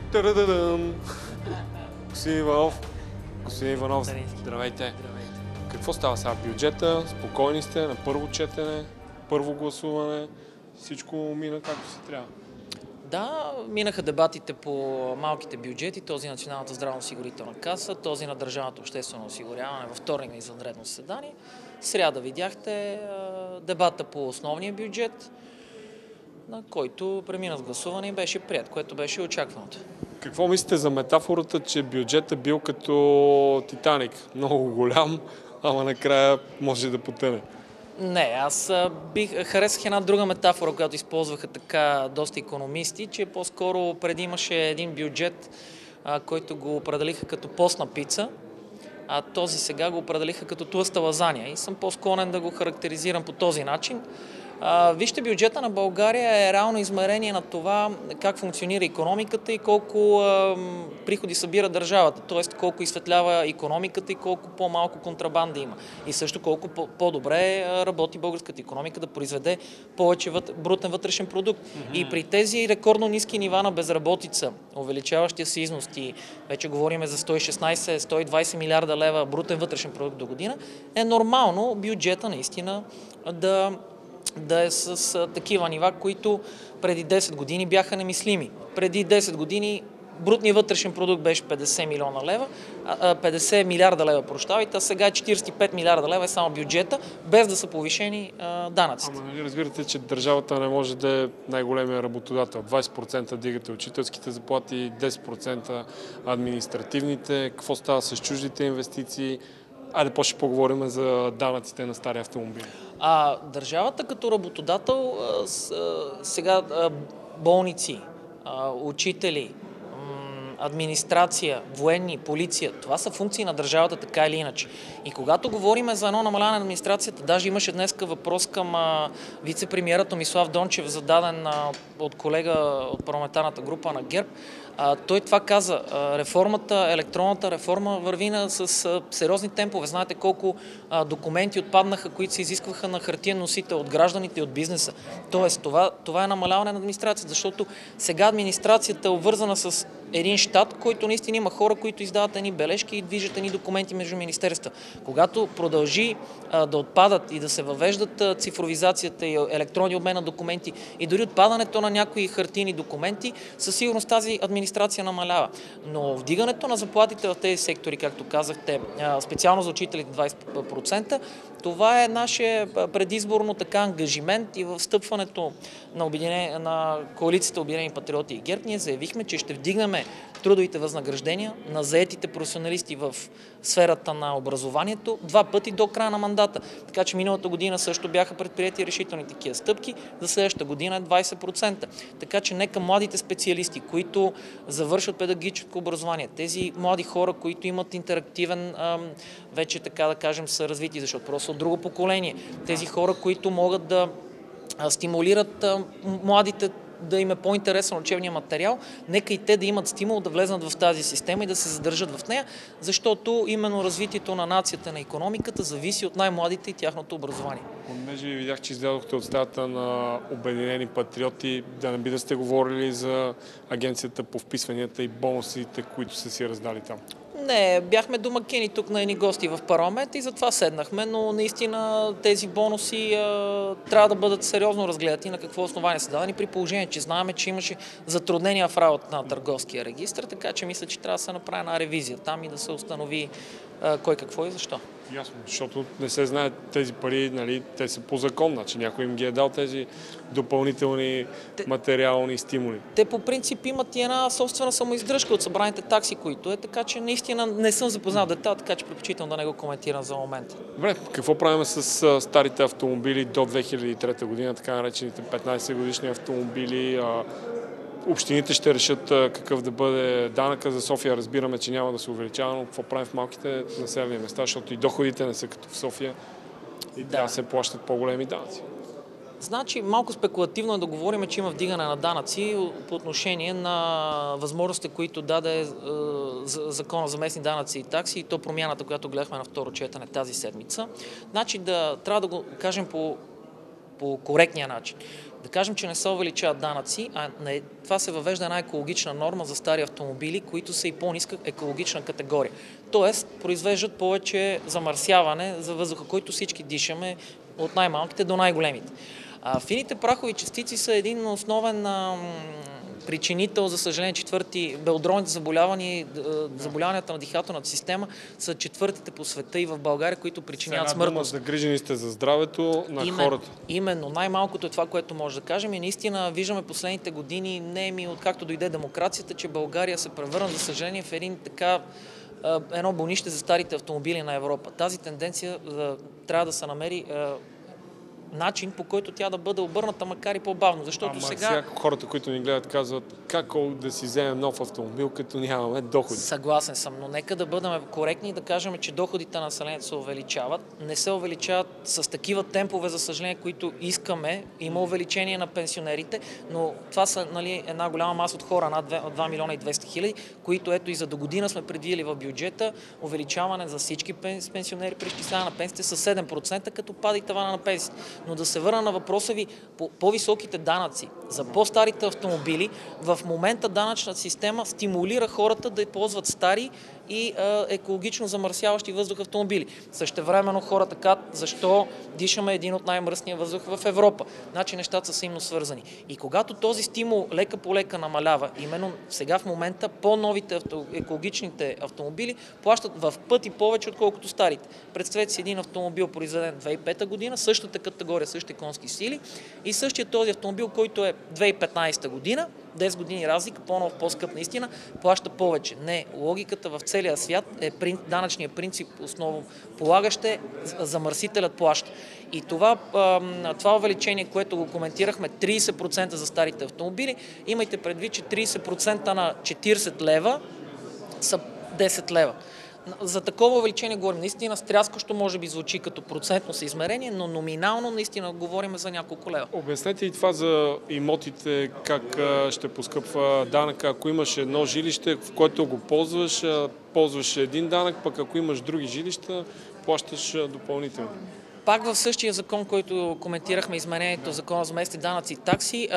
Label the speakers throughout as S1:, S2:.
S1: Та-да-да-дам! Господин Иванов,
S2: Здравейте.
S1: здравейте. Какво става сега? Бюджета, спокойни сте, на първо четене, първо гласуване, всичко мина както си трябва.
S2: Да, минаха дебатите по малките бюджети, този на Националната здравноосигурителна каса, този на Държавното обществено осигуряване във вторник на извънредно заседание. Сряда видяхте дебата по основния бюджет, на който премина с гласуване и беше прият, което беше очакваното.
S1: Какво мислите за метафората, че бюджетът бил като Титаник? Много голям, ама накрая може да потъне.
S2: Не, аз харесах една друга метафора, която използваха така доста икономисти, че по-скоро преди имаше един бюджет, който го определиха като постна пица, а този сега го определиха като тлъста лазания. И съм по-склонен да го характеризирам по този начин. Вижте, бюджета на България е реално измерение на това как функционира икономиката и колко приходи събира държавата, т.е. колко изсветлява икономиката и колко по-малко контрабанда има. И също колко по-добре работи българската икономика да произведе повече брутен вътрешен продукт. И при тези рекордно ниски нива на безработица, увеличаващия се износ, и вече говорим за 116-120 милиарда лева брутен вътрешен продукт до година, е нормално бюджета наистина да е с такива нива, които преди 10 години бяха немислими. Преди 10 години брутният вътрешен продукт беше 50 милиарда лева, а сега е 45 милиарда лева е само бюджета, без да са повишени данъците.
S1: Ама нали разбирате, че държавата не може да е най-големия работодател. 20% дигате учителските заплати, 10% административните. Какво става с чуждите инвестиции? Айде после ще поговорим за данъците на стари автомобили.
S2: Държавата като работодател сега болници, учители, администрация, военни, полиция, това са функции на държавата така или иначе. И когато говорим за едно намаляване на администрацията, даже имаше днес въпрос към вице-премиера Томислав Дончев, зададен от колега от парламентарната група на ГЕРБ. Той това каза. Електронната реформа върви с сериозни темпове. Знаете колко документи отпаднаха, които се изискваха на хартиен носител от гражданите и от бизнеса. Тоест, това е намаляване на администрацията, защото сега администрацията е обвързана с един щат, който наистина има хора, които издават едни бележки и движат едни документи между министерства. Когато продължи да отпадат и да се въвеждат цифровизацията и електронни обмен на документи и дори отпадането на някои хартийни документи, със сигурност тази администрация намалява. Но вдигането на заплатите в тези сектори, както казахте, специално за учителите 20%, това е нашия предизборно така ангажимент и в встъпването на коалицията Обединени патриоти и ГЕРБ ние заявихме, че ще вдигнем трудовите възнаграждения на заетите професионалисти в сферата на образованието 2 пъти до края на мандата. Така че миналата година също бяха предприети решителни такива стъпки, за следващата година е 20%. Така че нека младите специалисти, които завършват педагогическо образование, тези млади хора, които имат интерактивен, вече така да кажем, са развити, защото просто от друго поколение, тези хора, които могат да стимулират младите да им е по-интересен учебния материал, нека и те да имат стимул да влезнат в тази система и да се задържат в нея, защото именно развитието на нацията, на икономиката зависи от най-младите и тяхното образование.
S1: Понеже ви видях, че излязохте от стаята на Обединени патриоти, да не би да сте говорили за агенцията по вписванията и бонусите, които са си раздали там.
S2: Не, бяхме домакини тук на едни гости в парламент и затова седнахме, но наистина тези бонуси трябва да бъдат сериозно разгледати на какво основание са дадени, при положение, че знаем, че имаше затруднения в работа на търговския регистр, така че мисля, че трябва да се направи една ревизия там и да се установи кой какво и защо.
S1: Ясно, защото не се знае тези пари, нали, те са по закон, значи някой им ги е дал тези допълнителни материални стимули.
S2: Те по принцип имат и една собствена самоиздръжка от събраните такси, които е, така че наистина не съм запознал детайл, така че предпочитам да не го коментирам за момента.
S1: Добре, какво правим с старите автомобили до 2003 година, така наречените 15 годишни автомобили? Общините ще решат какъв да бъде данъка. За София разбираме, че няма да се увеличава, но какво правим в малките населени места, защото и доходите не са като в София и трябва да се плащат по-големи данъци.
S2: Значи, малко спекулативно е да говорим, че има вдигане на данъци по отношение на възможностите, които даде Закона за местни данъци и такси и то промяната, която гледахме на второ четене тази седмица. Значи, трябва да го кажем по коректния начин. Да кажем, че не се увеличават данъци, това се въвежда една екологична норма за стари автомобили, които са и по-ниска екологична категория. Тоест, произвеждат повече замърсяване за въздуха, който всички дишаме, от най-малките до най-големите. Фините прахови частици са един основен причинител, за съжаление, белодробните заболявания, заболяванията на дихателната система са четвъртите по света и в България, които причиняват смъртност.
S1: Загрижени сте за здравето на хората.
S2: Именно. Най-малкото е това, което може да кажем, и наистина виждаме последните години, откакто дойде демокрацията, че България се превърна, за съжаление, в едно бонище за старите автомобили на Европа. Тази тенденция трябва да се намери начин, по който тя да бъде обърната, макар и по-бавно. Защото сега
S1: хората, които ни гледат, казват как да си вземем нов автомобил, като нямаме доходи.
S2: Съгласен съм, но нека да бъдем коректни и да кажем, че доходите на населението се увеличават. Не се увеличават с такива темпове, за съжаление, които искаме. Има увеличение на пенсионерите, но това са една голяма маса от хора, над 2 милиона и 200 хиляди, които ето и за до година сме предвидели в бюджета увеличаване за всички пенсионери, преизчисляване на пенсиите с 7%, като пада и тавана на пенсиите. Но да се върна на въпроса ви, по-високите данъци за по-старите автомобили, в момента данъчната система стимулира хората да ползват стари и екологично замърсяващи въздух автомобили. Същевременно хората казват, защо дишаме един от най-мръсния въздух в Европа. Значи нещата са взаимно свързани. И когато този стимул лека по лека намалява, именно сега в момента по-новите екологичните автомобили плащат в пъти повече, отколкото старите. Представете си един автомобил, произведен 2005 година, същата категория, същите конски сили, и същия този автомобил, който е 2015 година, 10 години разлика, по-нов, по-скъп наистина, плаща повече. Не, логиката в целия свят е данъчният принцип, основно полагащ замърсителят плаща. И това увеличение, което го коментирахме, 30% за старите автомобили, имайте предвид, че 30% на 40 лева са 10 лева. За такова увеличение говорим. Наистина стряскащо може би звучи като процентно съизмерение, но номинално наистина говорим за няколко лева.
S1: Обяснете и това за имотите, как ще поскъпва данъка. Ако имаш едно жилище, в което го ползваш един данък, пък ако имаш други жилища, плащаш допълнително.
S2: Пак в същия закон, който коментирахме, изменението, закона за местни данъци и такси,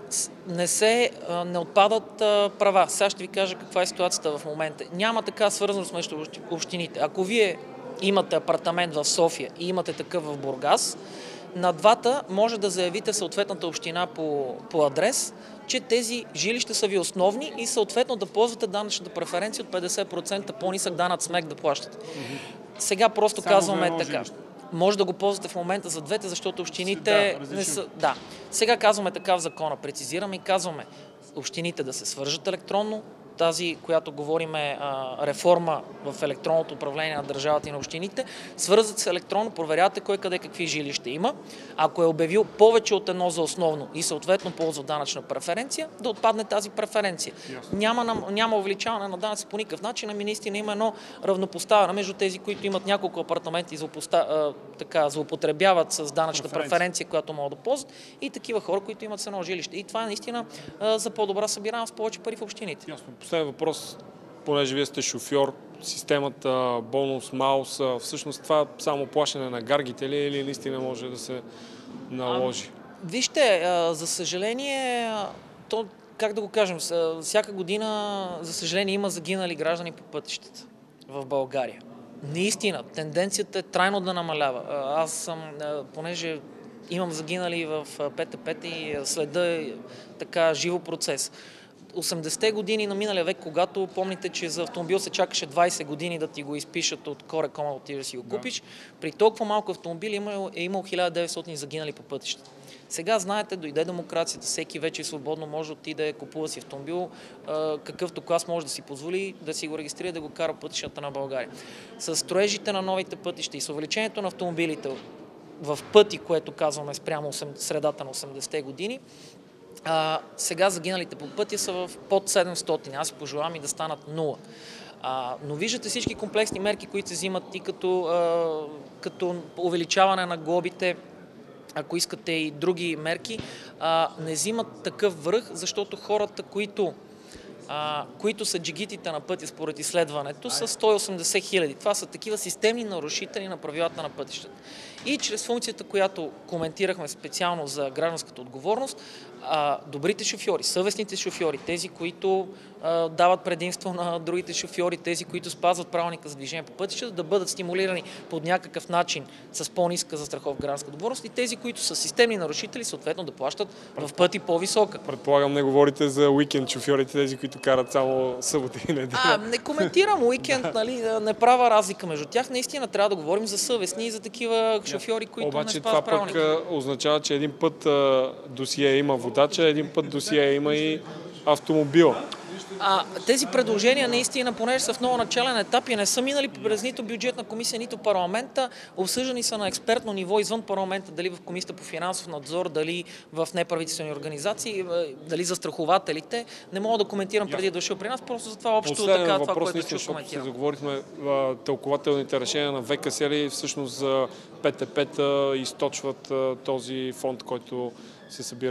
S2: не отпадат права. Сега ще ви кажа каква е ситуацията в момента. Няма така свързаност между общините. Ако вие имате апартамент в София и имате такъв в Бургас, на двата може да заявите съответната община по адрес, че тези жилища са ви основни и съответно да ползвате данъчната преференция от 50% по-нисък данък смек да плащате. Сега просто казваме така. Може да го ползвате в момента за двете, защото общините не са... Да. Сега казваме така в закона, прецизираме и казваме общините да се свържат електронно, тази, която говорим реформа в електронното управление на държавата и на общините, свързват се електронно, проверявате кой къде какви жилища има. Ако е обявил повече от едно за основно и съответно ползва данъчна преференция, да отпадне тази преференция. Няма увеличаване на данъци по никакъв начин, ами наистина има едно равнопоставяне между тези, които имат няколко апартаменти и злоупотребяват с данъчната преференция, която могат да ползват, и такива хора, които имат с едно жилище. И това е наистина за по-добра събираемост, повече пари в общините.
S1: Последен въпрос, понеже вие сте шофьор, системата бонус, маус, всъщност това само плащане на гаргите ли или наистина може да се наложи?
S2: Вижте, за съжаление, как да го кажем, всяка година, за съжаление, има загинали граждани по пътищата в България. Наистина, тенденцията е трайно да намалява. Аз съм, понеже имам загинали в ПТП-та и следа така живо процес. 80-те години на миналия век, когато помните, че за автомобил се чакаше 20 години да ти го изпишат от Корекома, да отидеш да си го купиш, при толкова малко автомобили е имал 1900 загинали по пътищата. Сега, знаете, дойде демокрацията, всеки вече свободно може да отиде, купува си автомобил, какъвто клас може да си позволи, да си го регистрира, да го кара пътищата на България. С строежите на новите пътища и с увеличението на автомобилите в пъти, което казваме спрямо средата на 80-те години, сега загиналите по пътя са в под 700. Аз си пожелавам и да станат 0. Но виждате всички комплексни мерки, които се взимат и като увеличаване на глобите, ако искате и други мерки, не взимат такъв връх, защото хората, които са джигитите на пътя според изследването, са 180 хиляди. Това са такива системни нарушители на правилата на пътищата. и чрез функцията, която коментирахме специално за гражданската отговорност, добрите шофьори, съвестните шофьори, тези, които дават предимство на другите шофьори, тези, които спазват правилника за движение по пътищата, да бъдат стимулирани по някакъв начин с по-ниска застраховка гражданска отговорност и тези, които са системни нарушители, съответно да плащат в пъти по-висока.
S1: Предполагам, не говорите за уикенд шофьорите, тези, които карат само събота и неделя.
S2: Не коментирам уикенд, нали, не правя разлика между тях. Наистина трябва да говорим за съвестни и за такива шофьори, които не спазват правилника.
S1: Обаче това пък означава, че един път досие има водача, един път досие има и автомобила.
S2: Тези предложения наистина, понеже са в много начален етап и не са минали през нито бюджетна комисия, нито парламента, обсъждани са на експертно ниво извън парламента, дали в комисията по финансов надзор, дали в неправителствени организации, дали застрахователите. Не мога да коментирам преди да дошъл при нас, просто за това общо така, това, което чух, коментирам.
S1: Заговорихме тълкователните решения на ВКС ли всъщност за ПТП-та източват този фонд, който се събира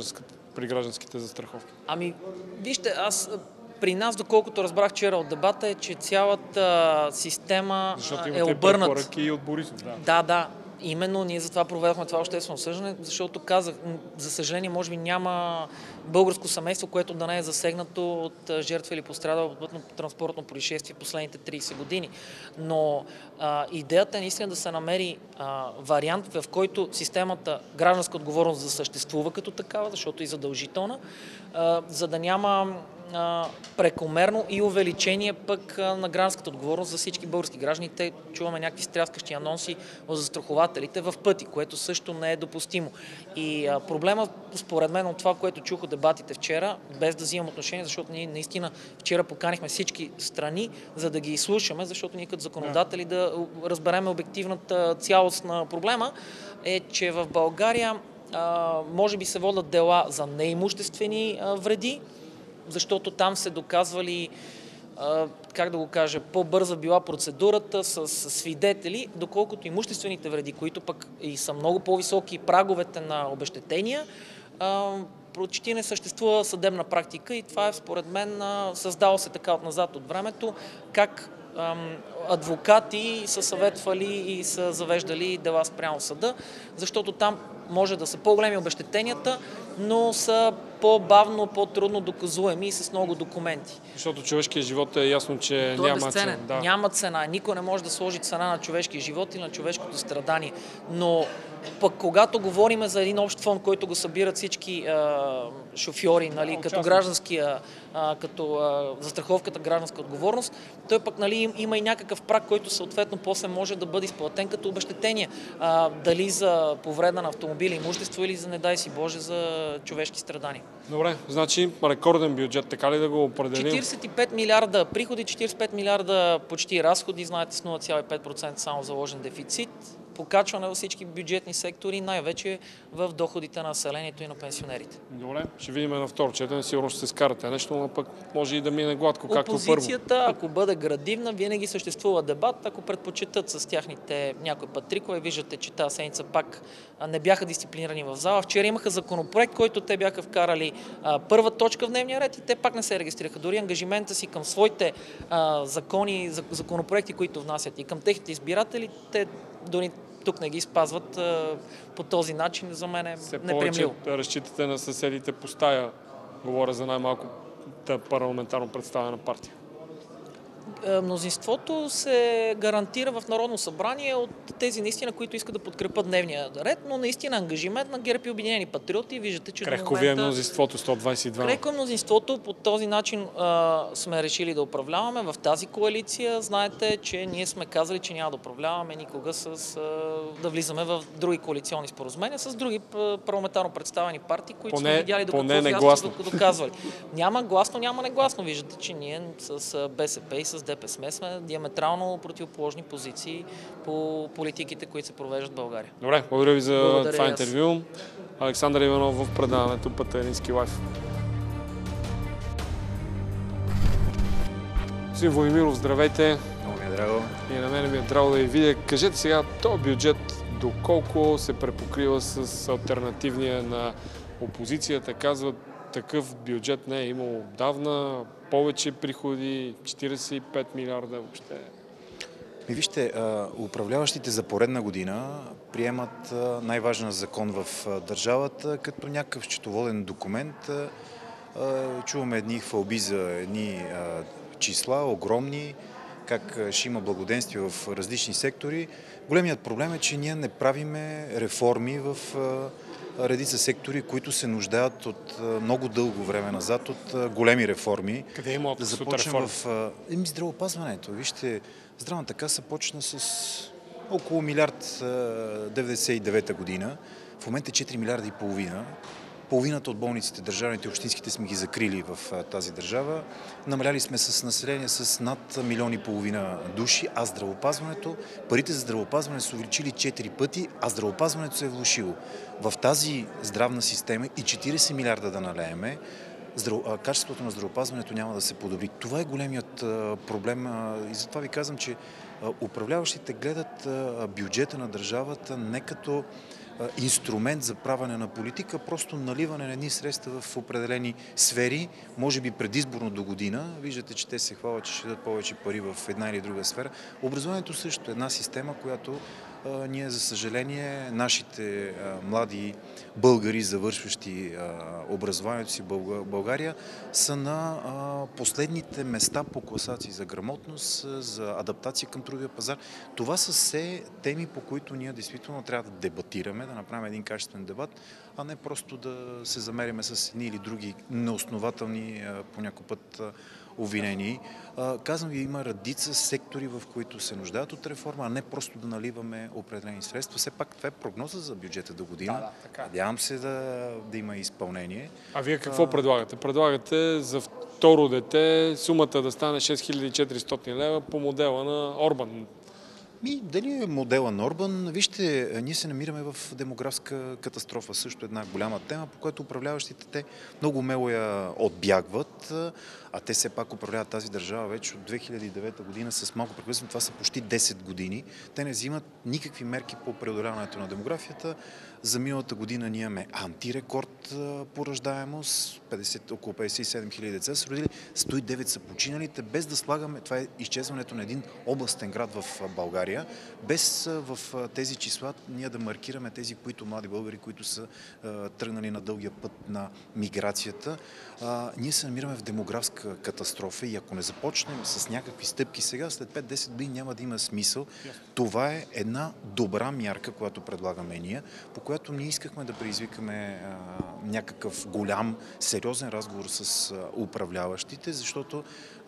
S1: при гражданските застраховки?
S2: Вижте, при нас, доколкото разбрах вчера от дебата, е, че цялата система е обърната.
S1: Препоръки и от Борисов.
S2: Да. Именно ние затова проведохме това обществено обсъждане, защото казах, за съжаление, може би няма българско семейство, което да не е засегнато от жертва или пострадал от пътно-транспортно происшествие в последните 30 години. Но идеята е наистина да се намери вариант, в който системата гражданска отговорност да съществува като такава, защото е задължителна, за да няма прекомерно и увеличение пък на гражданската отговорност за всички български граждани. Те чуваме някакви стряскащи анонси от застрахователите в пъти, което също не е допустимо. И проблема, според мен, от това, което чух от дебатите вчера, без да взимам отношение, защото ние наистина вчера поканихме всички страни, за да ги изслушаме, защото ние като законодатели да разберем обективната цялост на проблема, е, че в България може би се водят дела за неимуществени вреди, защото там се доказвали, по-бърза била процедурата с свидетели, доколкото имуществените вреди, които пък и са много по-високи праговете на обезщетения, почти не съществува съдебна практика и това е според мен създало се така отназад от времето, как адвокати са съветвали и са завеждали дела спрямо съда, защото там може да са по-големи обезщетенията, но са по-бавно, по-трудно доказуеми и с много документи.
S1: Защото човешкият живот е ясно, че няма цена.
S2: Да. Няма цена. Никой не може да сложи цена на човешкия живот и на човешкото страдание. Но пък когато говорим за един общ фонд, който го събират всички шофьори, нали, като гражданския, като застраховката гражданска отговорност, той пък има и някакъв праг, който съответно после може да бъде изплатен като обезщетение. Дали за повреда на автомобили, имущество или за, не дай си Боже, за човешки страдания.
S1: Добре, значи рекорден бюджет, така ли да го определим?
S2: 45 милиарда приходи, 45 милиарда почти разходи, знаете с 0,5% само заложен дефицит, покачване във всички бюджетни сектори, най-вече в доходите на населението и на пенсионерите.
S1: Добре, ще видим на второ четене, сигурно ще се скарате нещо, но пък може и да мине гладко, както първо.
S2: Опозицията, ако бъде градивна, винаги съществува дебат, ако предпочитат с тяхните някой път трикове. Виждате, че тази седмица пак не бяха дисциплинирани в зала. Вчера имаха законопроект, който те бяха вкарали първа точка в дневния ред и те пак не се регистрираха. Дори ангажимента си към своите закони, законопроекти, които внасят и към техните избиратели, те дори тук не ги спазват по този начин, за мен е неприемливо.
S1: Повече разчитате на съседите по стая, говоря за най-малко парламентарно представена партия.
S2: Мнозинството се гарантира в Народно събрание от тези наистина, които искат да подкрепят дневния ред, но наистина ангажимент на ГЕРБ и Обединени патриоти. Виждате, че
S1: крехко ви е мнозинството, 122.
S2: Крехко е мнозинството, по този начин сме решили да управляваме в тази коалиция. Знаете, че ние сме казали, че няма да управляваме никога да влизаме в други коалиционни споразумения с други парламентарно представени партии, които сме видяли докато са доказвали. Няма гласно, няма негласно. Виждате, че ние с БСП и с ДПС сме диаметрално противоположни позиции по политиките, които се провеждат в България.
S1: Добре, благодаря ви за това интервю. Александър Иванов в предаването Пътарински лайф. Господин Владимиров, здравейте.
S3: Много ми е драго.
S1: И на мен ми е драго да ви видя. Кажете сега, този бюджет доколко се препокрива с алтернативния на опозицията? Казват, такъв бюджет не е имало отдавна, повече приходи, 45 милиарда въобще.
S3: Вижте, управляващите за поредна година приемат най-важен закон в държавата като някакъв счетоводен документ. Чуваме едни хвалби за едни числа, огромни, как ще има благоденствие в различни сектори. Големият проблем е, че ние не правиме реформи в редица сектори, които се нуждаят от много дълго време назад, от големи реформи.
S1: Къде има отказ от реформи?
S3: В здравеопазването. Вижте, Здравната каса почна с около милиард 99-та година. В момента е 4 милиарда и половина. Половината от болниците, държавните и общинските, сме ги закрили в тази държава. Намаляли сме с население с над милион и половина души, а здравеопазването, парите за здравеопазване са увеличили 4 пъти, а здравеопазването се е влошило. В тази здравна система и 40 милиарда да налееме, качеството на здравеопазването няма да се подобри. Това е големият проблем и затова ви казвам, че управляващите гледат бюджета на държавата не като инструмент за правене на политика, просто наливане на едни средства в определени сфери, може би предизборно до година. Виждате, че те се хвалят, че ще дадат повече пари в една или друга сфера. Образованието също е една система, която ние, за съжаление, нашите млади българи, завършващи образованието си в България, са на последните места по класации за грамотност, за адаптация към трудовия пазар. Това са все теми, по които ние действително трябва да дебатираме, да направим един качествен дебат, а не просто да се замериме с едни или други неоснователни по някой път обвинени. Казвам ви, има редица сектори, в които се нуждаят от реформа, а не просто да наливаме определени средства. Все пак това е прогноза за бюджета до година. Надявам се да има изпълнение.
S1: А вие какво предлагате? Предлагате за второ дете сумата да стане 6400 лева по модела на Орбан.
S3: Дали е модела на Орбан? Вижте, ние се намираме в демографска катастрофа. Също една голяма тема, по която управляващите те много умело я отбягват, а те все пак управляват тази държава вече от 2009 година с малко прекъсване. Това са почти 10 години. Те не взимат никакви мерки по преодоляването на демографията. За миналата година ние имаме антирекорд по раждаемост. Около 57 хиляди деца са родили, 109 са починалите, без да слагаме, това е изчезването на един областен град в България, без в тези числа ние да маркираме тези, които млади българи, които са тръгнали на дългия път на миграцията. Ние се намираме в демографска катастрофа и ако не започнем с някакви стъпки сега, след 5-10 години няма да има смисъл. Това е една добра мярка, която предлагаме ние, по която ние искахме да предизвикаме някакъв голям, сериозен разговор с управляващите, защото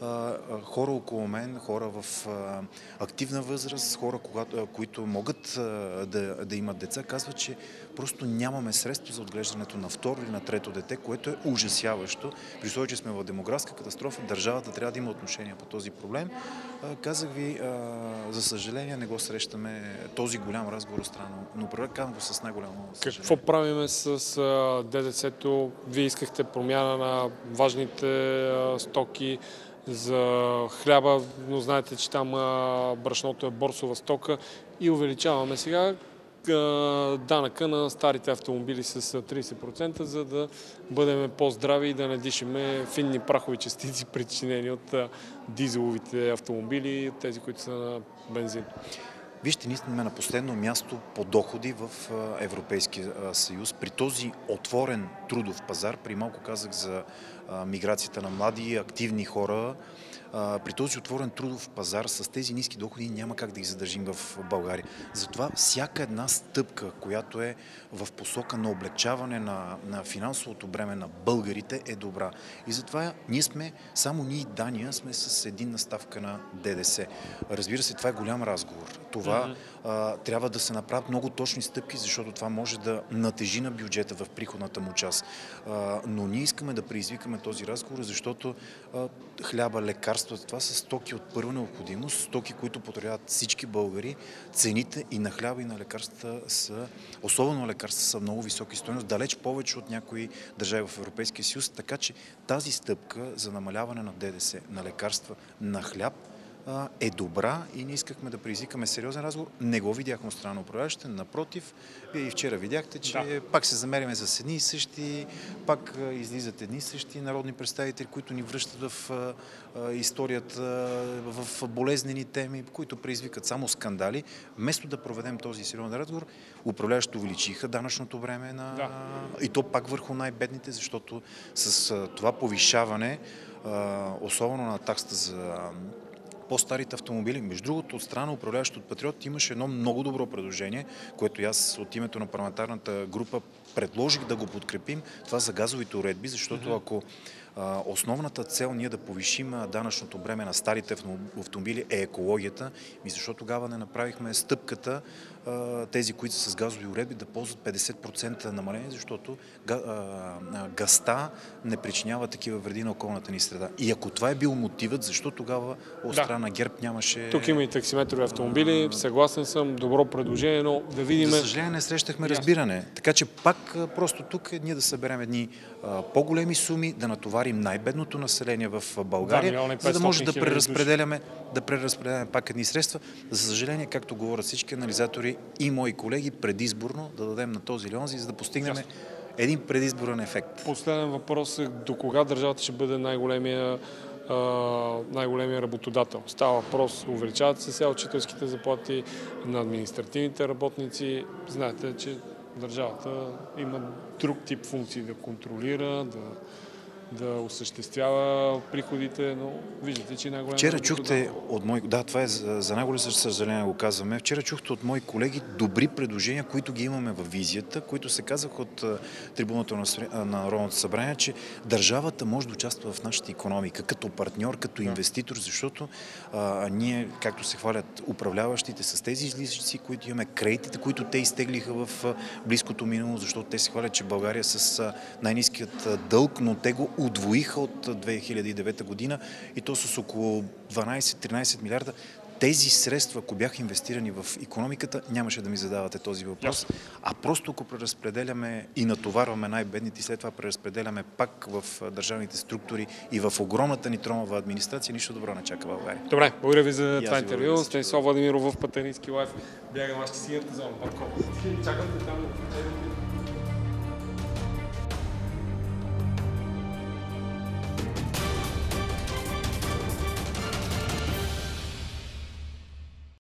S3: хора около мен, хора в активна възраст, хора, които могат да имат деца, казват, че просто нямаме средства за отглеждането на второ или на трето дете, което е ужасяващо. При условие, че сме в демографска катастрофа, държавата трябва да има отношение по този проблем. Казах ви, за съжаление не го срещаме този голям разговор от страна, но казвам го с най-голямо съжаление.
S1: Какво правиме с ДДС-то? Вие искахте промяна на важните стоки за хляба, но знаете, че там брашното е борсова стока и увеличаваме сега данъка на старите автомобили с 30%, за да бъдем по-здрави и да не дишаме финни прахови частици, причинени от дизеловите автомобили и от тези, които са на бензин.
S3: Вижте, ние сме на последно място по доходи в Европейския съюз. При този отворен трудов пазар, при малко казах за миграцията на млади, активни хора, при този отворен трудов пазар с тези ниски доходи няма как да ги задържим в България. Затова всяка една стъпка, която е в посока на облегчаване на финансовото бреме на българите, е добра. И затова само ние и Дания сме с единна ставка на ДДС. Разбира се, това е голям разговор. Това трябва да се направят много точни стъпки, защото това може да натежи на бюджета в приходната му част. Но ние искаме да предизвикаме този разговор, защото хляба, лекарства, това са стоки от първа необходимост, стоки, които потребяват всички българи. Цените и на хляба, и на лекарствата особено лекарства, са много високи стойност, далеч повече от някои държави в Европейския съюз, така че тази стъпка за намаляване на ДДС, на лекарства, на хляб, е добра и ние искахме да предизвикаме сериозен разговор. Не го видяхме от страна на управляващите, напротив, вие и вчера видяхте, че пак се замериме с едни и същи, пак излизат едни и същи народни представители, които ни връщат в историята, в болезнени теми, които предизвикат само скандали. Вместо да проведем този сериозен разговор, управляващите увеличиха данъчното време и то пак върху най-бедните, защото с това повишаване, особено на таксата за по-старите автомобили. Между другото, от страна на управляващото от Патриот имаше едно много добро предложение, което аз от името на парламентарната група предложих да го подкрепим. Това за газовите уредби, защото ако основната цел ние да повишим данъчното бреме на старите автомобили е екологията, и защо тогава не направихме стъпката тези, които са с газови уредби, да ползват 50% намаление, защото газта не причинява такива вреди на околната ни среда. И ако това е бил мотивът, защо тогава от страна на ГЕРБ нямаше...
S1: Тук има и таксиметрови автомобили, съгласен съм, добро предложение, но да видим...
S3: За съжаление не срещахме разбиране. Така че пак просто тук ние да съберем едни по-големи суми, да натоварим най-бедното население в България, за да може да преразпределяме пак едни средства. За съжаление, както говорят всички анализатори и мои колеги, предизборно да дадем на този или онзи, за да постигнем един предизборен ефект.
S1: Последен въпрос е до кога държавата ще бъде най-големия работодател. Става въпрос, увеличават се сега учителските заплати на административните работници. Знаете, че държавата има друг тип функции да контролира, да осъществява приходите, но виждате, че най-голям...
S3: Вчера чухте от мои... Да, това е за най-голямо съжаление го казваме. Вчера чухте от мои колеги добри предложения, които ги имаме във визията, които се казаха от трибуната на Народното събрание, че държавата може да участва в нашата икономика като партньор, като инвеститор, защото ние, както се хвалят управляващите с тези излишъци, които имаме, кредитите, които те изтеглиха в близкото минало, защото те се хвалят, че България с най-ниският дълг, но те го удвоиха от 2009 година и то с около 12-13 милиарда. Тези средства, ако бяха инвестирани в икономиката, нямаше да ми задавате този въпрос. А просто ако преразпределяме и натоварваме най-бедните и след това преразпределяме пак в държавните структури и в огромната ни тромава администрация, нищо добро не чака България.
S1: Добре, благодаря ви за това интервю. Станислав Владимиров в Патарински лайф. Бягам, аз ще синята зона. Чакам те там.